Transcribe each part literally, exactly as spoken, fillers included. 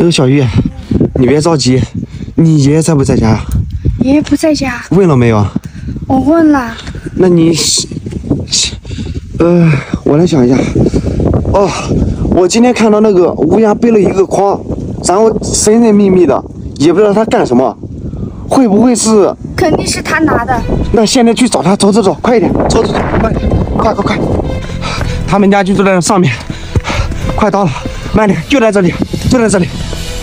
那个小玉，你别着急，你爷爷在不在家？ 爷爷不在家。 问了没有？ 我问了。 那你，呃，我来想一下。哦，我今天看到那个乌鸦背了一个筐，然后神神秘秘的，也不知道他干什么，会不会是？ 肯定是他拿的。 那现在去找他，走走走，快一点，走走走，慢点，快快快！他们家就住在上面，快到了，慢点，就在这里，就在这里。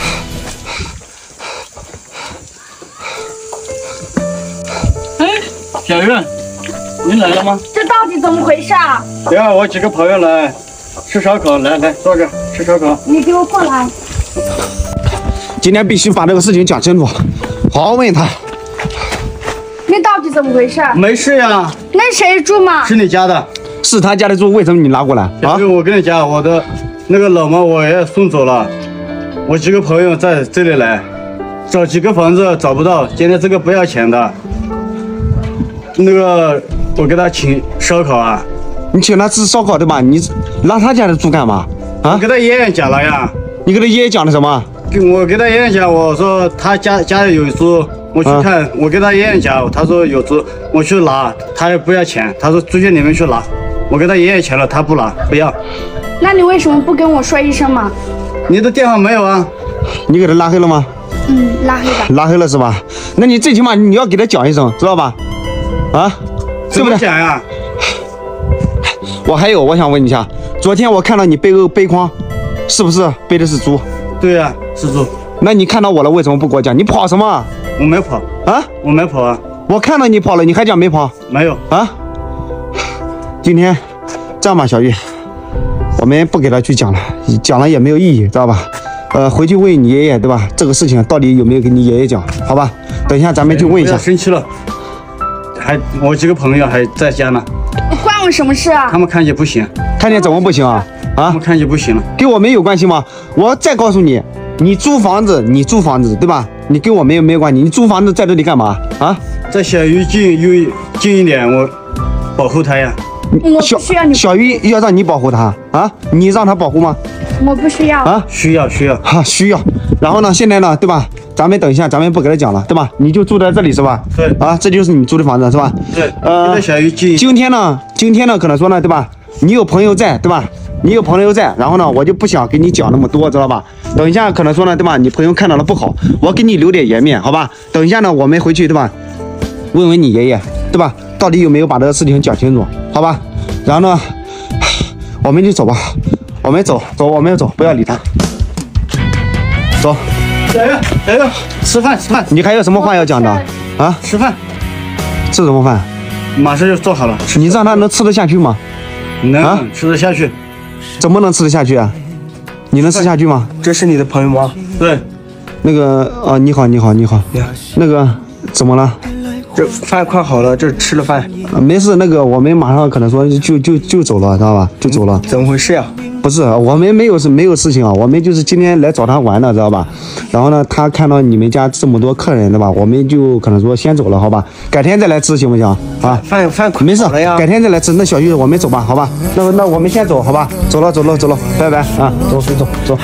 哎，小玉，你来了吗？ 这到底怎么回事啊？ 对啊，我几个朋友来吃烧烤，来来坐这吃烧烤。 你给我过来。 今天必须把这个事情讲清楚，好好问他。 那到底怎么回事？ 没事呀。 那谁住吗？ 是你家的。 是他家的猪，为什么你拿过来啊？ 因为我跟你讲，我的那个老妈我也送走了，我几个朋友在这里来找几个房子找不到，今天这个不要钱的，那个我给他请烧烤啊。 你请他吃烧烤对吧？你拿他家的猪干嘛？啊？ 我跟他爷爷讲了呀。 你跟他爷爷讲的什么？ 我跟他爷爷讲，我说他家家里有猪，我去看。啊、我跟他爷爷讲，他说有猪，我去拿，他也不要钱，他说猪圈你们去拿。我给他爷爷钱了，他不拿，不要。 那你为什么不跟我说一声嘛？ 你的电话没有啊？ 你给他拉黑了吗？ 嗯，拉黑了。 拉黑了是吧？那你最起码你要给他讲一声，知道吧？啊，对不对？ 讲呀。 我还有，我想问一下，昨天我看到你背个背筐，是不是背的是猪？ 对呀、啊，是猪。 那你看到我了，为什么不给我讲？你跑什么？ 我没跑啊， 我没跑啊。 我看到你跑了，你还讲没跑？ 没有啊。今天这样吧，小玉，我们不给他去讲了，讲了也没有意义，知道吧？呃，回去问你爷爷，对吧？这个事情到底有没有跟你爷爷讲？好吧，等一下咱们去问一下。 生气了，还我几个朋友还在家呢。 关我什么事啊？ 他们看见不行。 看见怎么不行啊？啊？ 他们看见不行了， 跟我们有关系吗？我再告诉你，你租房子，你租房子，对吧？你跟我没有没有关系。你租房子在这里干嘛啊？ 在小鱼近有近一点，我保护他呀。 我不需要你。 小鱼要让你保护他啊？你让他保护吗？ 我不需要啊， 需要需要啊需要。然后呢，现在呢，对吧？咱们等一下，咱们不给他讲了，对吧？你就住在这里是吧？ 对。 啊，这就是你租的房子是吧？ 对。 呃， 小鱼近。 今天呢，今天呢，可能说呢，对吧？你有朋友在，对吧？你有朋友在，然后呢，我就不想给你讲那么多，知道吧？等一下可能说呢，对吧？你朋友看到了不好，我给你留点颜面，好吧？等一下呢，我们回去，对吧？问问你爷爷，对吧？到底有没有把这个事情讲清楚，好吧？然后呢，我们就走吧，我们走走，我们走，不要理他，走。 小鱼，小鱼，吃饭吃饭。 你还有什么话要讲的啊？ 吃饭。 吃什么饭？ 马上就做好了。 你让他能吃得下去吗？ 能、啊、吃得下去。 怎么能吃得下去啊？你能吃下去吗？ 这是你的朋友吗？ 对。 那个啊，你好，你好，你好。 你好。 那个怎么了？ 这饭快好了，这吃了饭。 啊，没事，那个我们马上可能说就就就走了，知道吧？就走了。 怎么回事呀？ 不是，我们没有事，没有事情啊，我们就是今天来找他玩的，知道吧？然后呢，他看到你们家这么多客人，对吧？我们就可能说先走了，好吧？改天再来吃行不行？啊， 饭饭没事了呀， 改天再来吃。那小玉，我们走吧，好吧？那那我们先走，好吧？走了，走了，走了，拜拜啊！走走走走。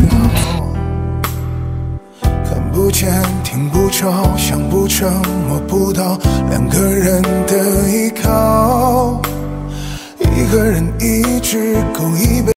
看不见，听不着，想不成，摸不到，两个人的依靠，一个人一直够一杯。